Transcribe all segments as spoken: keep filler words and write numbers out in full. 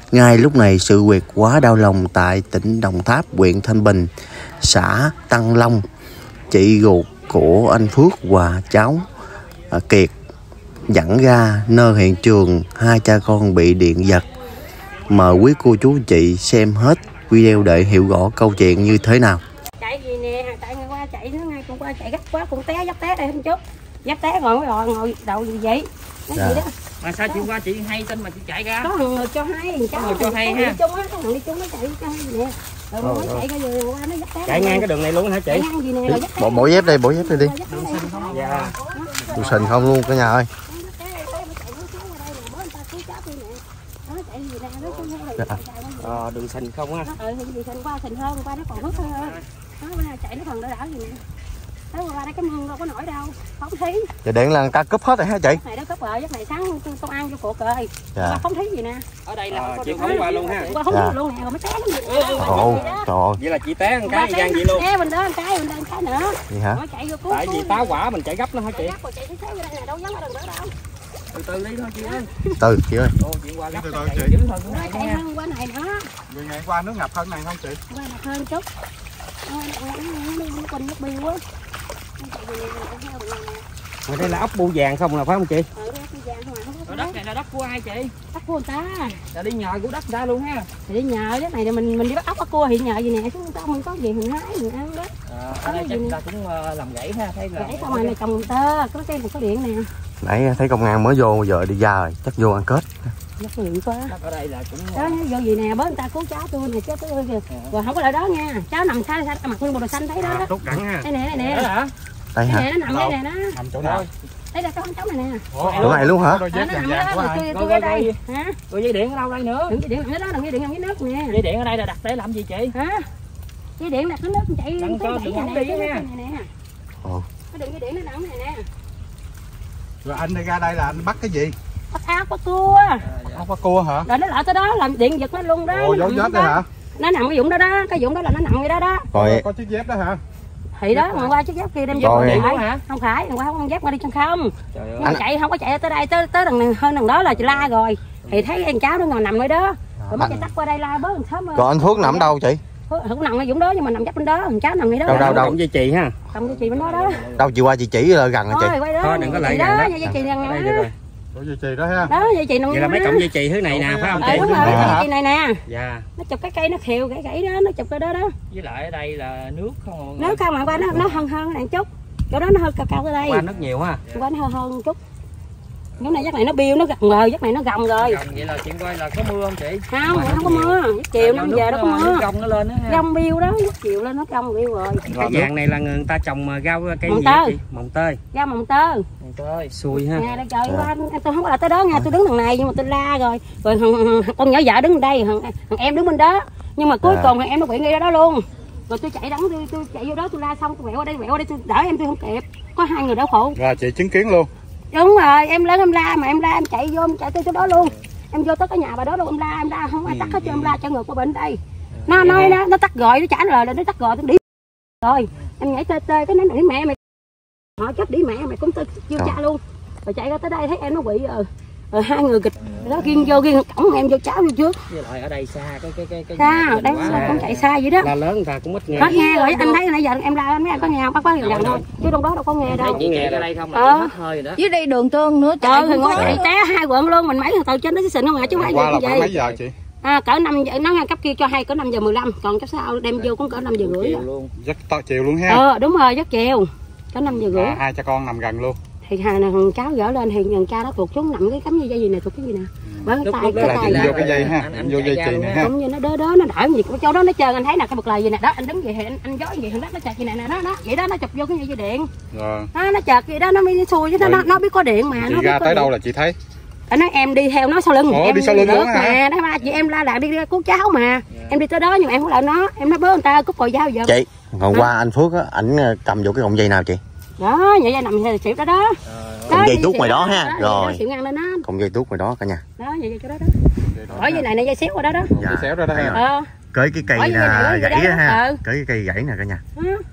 Ngay lúc này sự việc quá đau lòng tại tỉnh Đồng Tháp, huyện Thanh Bình, xã Tăng Long. Chị ruột của anh Phước và cháu Kiệt dẫn ra nơi hiện trường hai cha con bị điện giật. Mời quý cô chú chị xem hết video để hiểu rõ câu chuyện như thế nào. Chạy gì nè, tại ngày qua chạy nó ngay, con qua chạy gấp quá, con té dấp té đây không chút. Dấp té ngồi mới rồi, ngồi đầu gì vậy? Nói gì đó. Mà sao chị qua chị hay tin mà chị chạy ra? Có người cho hay, cháu người cho hay ha. Đi chung á, có người đi chung nó chạy cho hay nè. Rồi mới chạy ra vừa qua nó dấp té. Chạy ngang cái đường này luôn hả chị? Ngang gì nè, rồi dấp té. Bộ bộ dép đây, bộ dép đây đi. Đường xinh không? Dạ. Đường xình không luôn cả nhà ơi. Ờ, đường xình không á. Ừ, đường xình qua xình hơn, qua nó còn hút hơn. Nó chạy nó phần đỡ đỡ gì nè. Nó qua đây cái mương đâu có nổi đâu, phóng thí. Vậy điện là người ta cướp hết rồi hả chị? Này đó cướp rồi, giấc này sáng công an vô cuộc rồi. Dạ. Phóng thí gì nè. Ở đây là chị không qua luôn ha. Qua không dạ. luôn nè, rồi mới té nó gì. Ồ, trời ơi. Vậy là chị té một cái gian vậy luôn. Té bên đó một cái, bên đây một cái nữa. Vậy hả? Chạy vô cứu. Tại vì tá quả mình chạy gấp nó hả chị? Chạy thế thế đây nè, đâu dám ở đằng đó đâu. Từ từ đi thôi chị ơi. Từ chị ơi. Ồ, chị qua gấp chạy dữ hơn cái này chạy nha. hơn qua này nữa. Người ngày qua nước ngập hơn này không chị? Qua ngập hơn chút. Nó quanh nước biêu quá. Ngoài đây là ốc bu vàng không là phải không chị? Ừ, ốc bu vàng không à. Ở đất này là đất của ai chị? Đất của người ta. Là đi nhờ của đất người ta luôn ha. Thì đi nhờ cái này mình mình đi bắt ốc bắt cua thì nhờ gì nè, chứ không có gì mình hái mình ăn đó. À, ở đây chắc người ta cũng làm gãy ha, thấy là gãy xong rồi này trồng tơ, có cây có điện nè. Nãy thấy công an mới vô giờ đi ra rồi, chắc vô ăn kết. Đất điện quá. đất ở đây là cũng đó vô gì nè, bớt người ta cứu cháu tôi này, cháu tôi kìa. Rồi không có lại đó nha, cháu nằm xa xa mặc nguyên bộ đồ xanh thấy đó. à, tốt cẳng ha. Đây nè, đây nè. Đó hả? Đây hả? Đây nè, nó nằm đây nè nó. Nằm chỗ nào? Đây là con cháu này nè. Chỗ này luôn hả? Đôi dép vàng vàng của ai? Tôi ở đây. Hả? Rồi dây điện ở đâu đây nữa? Đừng dây điện nằm đó, đừng dây điện nằm dưới nước nè. Dây điện ở đây là đặt để làm gì chị? Hả? Dây điện đặt dưới nước chạy. Đừng cho đừng không đi nha. Ồ. Cái đường dây điện nó nằm này nè. Rồi anh đi ra đây là anh bắt cái gì? Bắt áo bắt cua. Không có cua hả? Rồi nó lại tới đó làm điện giật nó luôn đó. Ồ, dấu vết đây hả? Nó nằm cái vũng đó đó, cái vũng đó là nó nằm ngay đó đó. Rồi Có chiếc dép đó hả? Thì đó, mà qua chiếc dép kia đem vô rồi. điện hả? Không phải, qua không con dép qua đi chân không. Nhưng mà chạy không có chạy tới đây, tới tới đằng hơn đằng đó là chị la rồi. Thì thấy em cháu nó ngồi nằm nơi đó. Rồi mới chạy tắt qua đây la bớt một sớm. Còn anh Phước nằm đâu chị? Không nằm ở vũng đó nhưng mà nằm dắt bên đó, thằng cháu nằm ngay đó. Đâu đâu đâu. Cộng dây chì ha. Cộng dây chì bên đó đó. Đâu chị qua chị chỉ là gần hả chị? Thôi, quay đó. Thôi đừng có lại đó, gần dây chì gần đây đó. rồi. Ủa dây chì đó ha? Đó, dây chì nằm. Vậy là mấy cọng dây chì thứ này nè phải không chị? Đúng rồi, dây chì này nè. Dạ. Nó chụp cái cây nó khều gãy gãy đó, nó chụp cái đó đó. Với lại ở đây là nước không. Nước không mà qua nó nó hơn hơn này chút. Chỗ đó nó hơi cao cao tới đây. Qua nước nhiều ha. Qua nó hơn hơn một chút. Cái này giấc này nó biêu nó gầm rồi, giấc này nó gầm rồi. Gầm vậy là chuyện coi là có mưa không chị? Không, không có mưa. Chiều năm giờ nó có mưa. Gông nó lên đó ha. Gông biêu đó, chiều lên nó gông biêu rồi. Cái vàng này là người ta trồng rau cây mồng gì tơi. chị? Mồng tơi. Rau mồng tơ. Mồng tơi, xui ha. Nè, đây trời qua, tôi không có là tới đó nha, tôi đứng đằng này nhưng mà tôi la rồi. Rồi thằng, con nhỏ vợ đứng đây, thằng, thằng em đứng bên đó. Nhưng mà cuối cùng thằng em nó bị ngay đó luôn. Rồi tôi chạy đắng tôi, tôi chạy vô đó tôi la xong tôi quẹo qua đây quẹo qua đây tôi đỡ em tôi không kịp. Có hai người đau khổ. Rồi chị chứng kiến luôn. Đúng rồi, em lớn em la mà em la em chạy vô em chạy tới chỗ đó luôn. Em vô tới cái nhà bà đó đâu em la em la không ai tắt hết cho em la cho ngược qua bên đây. Nó nói nó nó tắt gọi nó trả lời là nó tắt gọi tôi đi. Rồi, em nhảy tê tê cái nó nói mẹ mày họ chết đi mẹ mày cũng tôi chưa cha luôn. Rồi chạy ra tới đây thấy em nó bị rồi. Rồi hai người kịch đó kiên vô kiên cổng em vô cháu vô trước. Với lại ở đây xa cái cái cái cái xa đây cũng chạy xa vậy đó. La lớn người ta cũng ít nghe. Hết nghe rồi anh thấy nãy giờ em la mấy anh có nghe không? Bác bác gần thôi. Chứ trong đó đâu có nghe đâu. Chỉ nghe ở đây không là hết hơi rồi đó. Dưới đây đường tương nữa trời ơi ngồi chạy té hai quận luôn mình mấy thằng từ trên nó xịn không à chứ phải Qua là gì. khoảng mấy giờ chị? À, cỡ năm giờ nó cấp kia cho hay cỡ năm giờ mười lăm còn cấp sau đem vô cũng cỡ năm giờ rưỡi luôn. Rất to chiều luôn ha. Ờ đúng rồi rất chiều cỡ năm giờ rưỡi. À, hai cha con nằm gần luôn. Thì thằng thằng cháu gỡ lên thì thằng cha đó tuột xuống nằm cái cắm dây dây gì nè tuột cái gì nè bởi cái tay cái tay vô cái dây ha, vô dây chì này ha. cũng như nó đỡ đỡ nó đỡ gì chỗ đó nó chơi anh thấy nè cái bật lời gì nè đó anh đứng vậy thì anh anh gió gì thằng đó nó chặt gì nè nè đó đó vậy đó nó chụp vô cái dây điện rồi nó nó chặt vậy đó nó mới xui chứ nó nó, nó biết có điện mà chị nó ra tới đâu là chị thấy? Anh nói em đi theo nó sau lưng. Ủa, em đi sau lưng luôn hả? Đó ba chị em la làng đi ra cứu cháu mà yeah. Em đi tới đó nhưng mà em không lại nó em nói bớ người ta cúp còi dao giờ chị hôm qua anh Phước á ảnh cầm vô cái cọng dây nào chị? Đó vậy dây nằm thì xịu đó đó cọng dây tuốt ngoài đó ha rồi xịu ngang lên đó cọng dây tuốt ngoài đó cả nhà đó vậy chỗ đó đó ở dây này này dây xéo qua đó đó dây xéo ra đó ha. Ờ cởi cái cây là gãy á ha cởi cái cây gãy nè cả nhà. Nó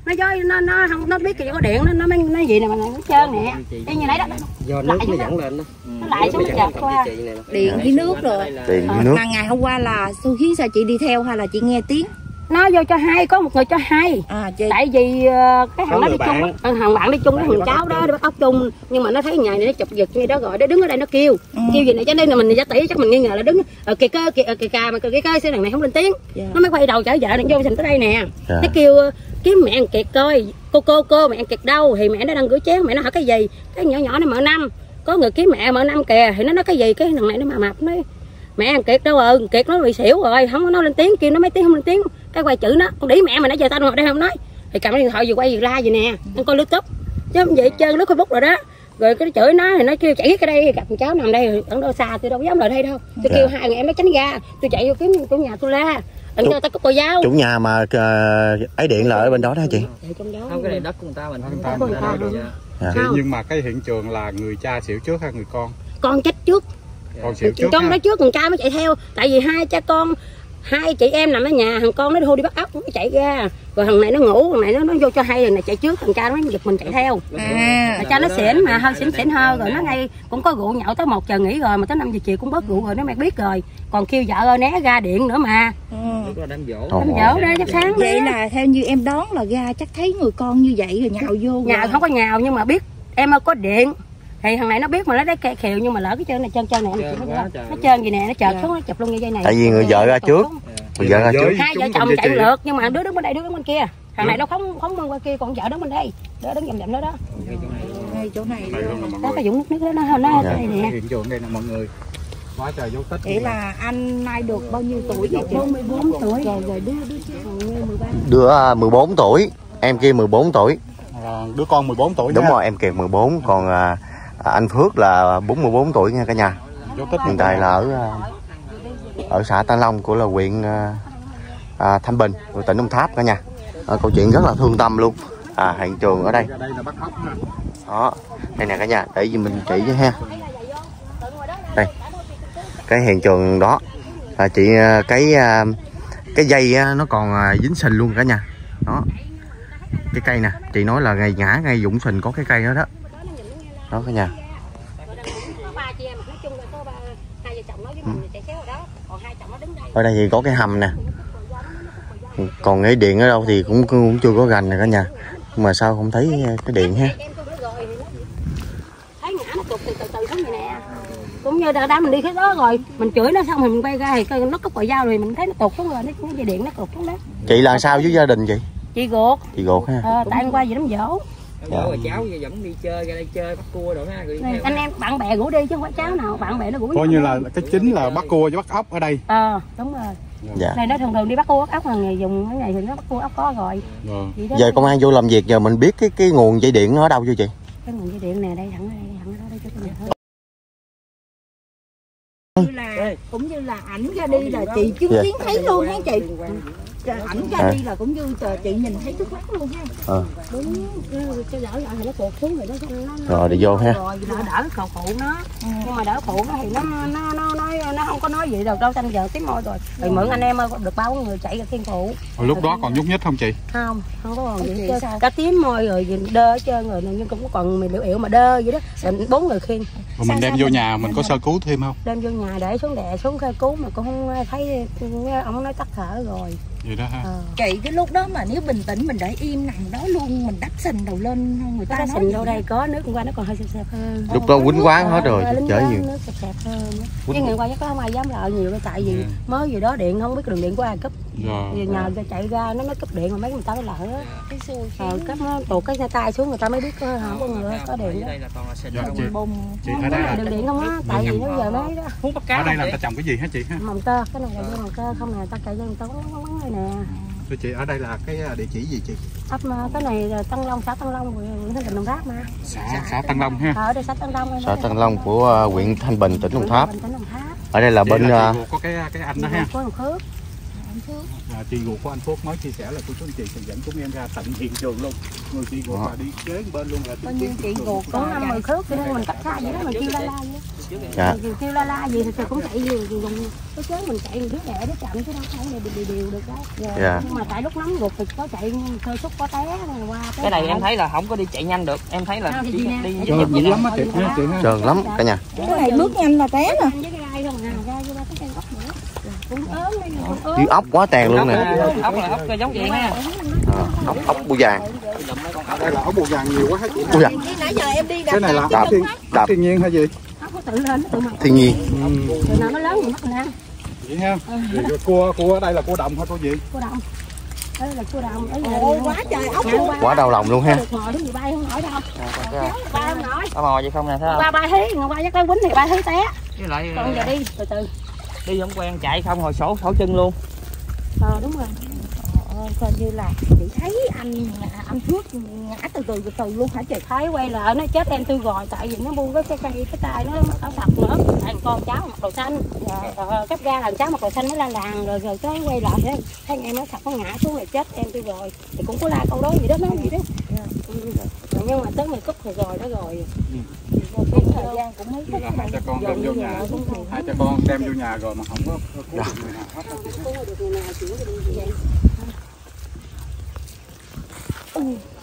nó do nó nó không nó biết cái có điện nó nó mới nó gì nè mà nó trơn nè y như nãy đó do nước nó dẫn lên đó. nó lại xuống nó chợt qua điện với nước rồi. Điện với nước. Mà ngày hôm qua là Xu khiến sao chị đi theo hay là chị nghe tiếng? nó vô cho hai, có một người cho hai. À, chị... tại vì uh, cái thằng nó đi chung á, thằng bạn đi chung với thằng cháu đó đi bắt ốc chung, nhưng mà nó thấy ngày này nó chụp giật như đó rồi nó đứng ở đây nó kêu ừ. kêu gì này cho nên là mình giả tỷ chắc mình nghi ngờ là đứng ở kìa cơ kìa kìa cà mà kìa cơ xe thằng này không lên tiếng yeah. Nó mới quay đầu chở vợ nó vô thành tới đây nè yeah. Nó kêu kiếm mẹ ăn Kiệt coi cô cô cô mẹ ăn Kiệt đâu thì mẹ nó đang rửa chén, mẹ nó hỏi cái gì cái nhỏ nhỏ nó mở năm có người kiếm mẹ mở năm kìa thì nó nói cái gì cái thằng này nó mà mập nói mẹ ăn Kiệt đâu rồi Kiệt nó bị xỉu rồi không có nói lên tiếng kêu nó mấy tiếng không lên tiếng cái quay chữ nó con đĩ mẹ mà nãy giờ tao ngồi đây không nói thì cầm cái điện thoại vừa quay vừa la vậy nè ăn coi YouTube chứ không vậy trơn nó Facebook rồi đó rồi cái chửi nó thì nó kêu chạy cái đây gặp cháu nằm đây ở đâu xa tôi đâu dám lại đây đâu tôi kêu hai người em nó tránh ra tôi chạy vô kiếm chủ nhà tôi la anh cho tao có cô giáo chủ nhà mà uh, ấy điện là ở bên đó đó chị không cái này đất của người ta mình không ta mình ra được dạ. Chị, nhưng mà cái hiện trường là người cha xỉu trước hay người con con chết trước con xỉu trước trong đó trước thằng cha mới chạy theo tại vì hai cha con hai chị em nằm ở nhà thằng con nó thôi đi bắt ốc nó chạy ra rồi thằng này nó ngủ thằng này nó nó vô cho hay thằng này chạy trước thằng cha nó giật mình chạy theo à, cha nó xỉn mà hơi xỉn xỉn hơn rồi nó ngay cũng có rượu nhậu tới một giờ nghỉ rồi mà tới năm giờ chiều cũng bớt rượu rồi nó mẹ biết rồi còn kêu vợ ơi né ra điện nữa mà ừ. đám dỗ đám dỗ ra chắc sáng vậy đó. Là theo như em đoán là ra chắc thấy người con như vậy rồi nhào vô nhào không có nhào nhưng mà biết em ơi có điện thì thằng này nó biết mà nó đấy khều nhưng mà lỡ cái chân này chân chân này nó, nó trơn gì nè nó chợt xuống nó chụp luôn như dây này tại vì người vợ ra trước người vợ ra trước hai vợ chồng chạy lượt nhưng mà đứa đứng bên đây đứa đứng bên kia thằng này nó không không bên qua kia còn vợ đứng bên đây đứa đứng dầm dầm đó đó ngay chỗ này đó cái dũng nước nước đó nó nó đây nè hiện trường đây là mọi người quá trời dấu tích vậy là anh nay được bao nhiêu tuổi vậy chị? mười bốn tuổi rồi rồi đứa đứa mười ba đứa mười bốn tuổi em kia mười bốn tuổi à, đứa con mười bốn tuổi đúng nha. rồi em Kiệt mười bốn còn à, anh Phước là bốn mươi bốn tuổi nha cả nhà hiện tại là ở ở xã Tân Long của là huyện à, Thanh Bình của tỉnh Đồng Tháp cả nhà à, câu chuyện rất là thương tâm luôn à hiện trường ở đây đó đây nè cả nhà để gì mình chỉ với ha đây cái hiện trường đó là chị cái cái dây nó còn dính sình luôn cả nhà đó cái cây nè chị nói là ngày ngã ngay Dũng Sình có cái cây đó đó đó cả nhà ở đây thì có cái hầm nè còn cái điện ở đâu thì cũng cũng chưa có gành nè cả nhà nhưng mà sao không thấy cái điện ha thấy ngã nó tụt từ từ từ xuống vậy nè cũng như đã mình đi cái đó rồi mình chửi nó xong rồi mình quay ra thì nó có còi dao rồi mình thấy nó tụt xuống rồi nó dây điện nó tụt xuống đó chị là sao với gia đình chị chị ruột chị ruột ha ờ, tại anh qua gì đám dỗ dạ. Rồi cháu vẫn đi chơi ra đây chơi bắt cua rồi ha rồi anh em bạn bè rủ đi chứ không phải cháu nào bạn bè nó rủ coi như là cái chính là bắt cua với bắt ốc ở đây ờ à, đúng rồi dạ. Này nó thường thường đi bắt cua bắt ốc là nghề dùng cái này thì nó bắt cua ốc có rồi dạ. Giờ công an vô làm việc giờ mình biết cái cái nguồn dây điện nó ở đâu chưa chị cái nguồn dây điện này đây thẳng đây thẳng đó đây cho tôi thôi như là cũng như là ảnh ra đi là chị chứng kiến yeah. thấy luôn hả chị ảnh ra à. đi là cũng như chị nhìn thấy trước mắt luôn ha à. Đúng cái lỡ lại thì nó cột xuống rồi đó nó rồi đi vô ha rồi đỡ đỡ khẩu phụ nó ừ. Nhưng mà đỡ phụ nó thì nó nó nó nói nó không có nói gì đâu đâu tranh giờ tiếp môi rồi rồi mượn anh em được bao người chạy ra thiên phụ hồi lúc đó còn nhúc nhích không chị không không có còn gì hết cả tím môi rồi đơ hết trơn rồi nhưng cũng còn mình liệu ỉu mà đơ vậy đó rồi bốn người khiêng rồi mình đem vô nhà mình có sơ cứu thêm không đem vô nhà để xuống đè xuống khai cứu mà cũng không thấy ông nói tắt thở rồi vậy đó ha. À. Chị cái lúc đó mà nếu bình tĩnh mình để im nằm đó luôn mình đắp sình đầu lên người ta nói sình đâu đây có nước hôm qua nó còn hơi sẹp sẹp hơn lúc đó quýnh quá hết rồi chở nhiều nước sẹp sẹp hơn cái ngày qua chắc có không ai dám lợi nhiều tại vì yeah. mới gì đó điện không biết đường điện của ai cúp yeah. nhờ chạy ra nó mới cúp điện mà mấy người ta nó lỡ cái xui ờ, cấp nó tụt cái xe tay xuống người ta mới biết có không có người có điện đó bùng chị ở đây là đường điện không á tại vì nó giờ mới đó hút bắt cá ở đây là ta trồng cái gì hả chị ha mồng tơ cái này là vô mồng tơ không nè ta chạy vô mồng tơ quấn quấn nè thưa chị ở đây là cái địa chỉ gì chị ấp cái này là Tân Long xã Tân Long huyện Thanh Bình Đồng Tháp mà xã xã Tân Long ha ở đây xã Tân Long xã Tân Long của uh, huyện Thanh Bình tỉnh Đồng Tháp ở đây là chị bên là có cái cái anh đó ha có một Phước à, chị ruột của anh Phước mới chia sẻ là cô chú anh chị sẽ dẫn chúng em ra tận hiện trường luôn người chị ruột là đi kế bên luôn là bao nhiêu chị ruột có năm mười thước cho nên mình cắt xa vậy đó mình kêu la la vậy Dạ. Dù kêu la la gì thì tôi cũng chạy vừa dùng cái chế mình chạy đứa đẻ đứa chậm chứ đâu phải là đều đều được đó. Dạ. Nhưng mà tại lúc nóng ruột thì có chạy sơ suất có té rồi qua té Cái này lại. em thấy là không có đi chạy nhanh được, em thấy là Sao thì đi gì nè? đi Trơn dữ lắm á chị ha, chị ha. Trơn lắm cả nhà. Cái này bước nhanh là té nè. với cái gai không à, gai vô ba cái cây gốc nữa. Cũng ớn đây cũng ớn. Chứ ốc quá tàn luôn nè. ốc là ốc giống vậy ha. À, ốc ốc bù vàng. Đây là ốc bù vàng nhiều quá hả chị? Ui da, Nãy giờ em đi đạp Cái này là Đạp. ốc thiên, Đạp. ốc thiên nhiên hay gì? Ốc nó tự lên nó tự mọc. thiên nhiên. Rồi nào nó lớn thì mất mình ăn. Vậy ha. Vậy rồi cua cua ở đây là cua đồng hay cua gì? Cua đồng. Đây là cua đồng. Đây Ôi quá trời ốc luôn. Quá đau lòng luôn ha. Được ngồi đứng gì bay không nổi đâu. Bay không nổi. Có mò vậy không nè, thấy không? Ba ba thấy, ngồi ba dắt cái quýnh thì ba thấy té. Với lại Còn giờ đi từ từ. đi không quen chạy không hồi sổ sổ chân luôn. Ờ đúng rồi. Ôi, coi như là chị thấy anh anh Phước ngã từ từ từ từ luôn hả chị? Thấy quay lại nó chết em tôi rồi tại vì nó buông cái cái cây cái tay nó nó sập nữa. Thằng con cháu mặc đồ xanh. Rồi cấp ra thằng cháu mặc đồ xanh nó la làng rồi rồi cái quay lại thấy thấy em nó sập nó ngã xuống rồi chết em tôi rồi. Thì cũng có la câu đó gì đó nói gì đó. Ừ. Nhưng mà tới ngày cúp rồi rồi đó rồi. Một cái thời gian cũng mấy phút. Là hai cha con đem vô nhà, hai cha con đem vô nhà rồi mà không có cứu được người nào hết. Không có được người nào chuyển đi vậy.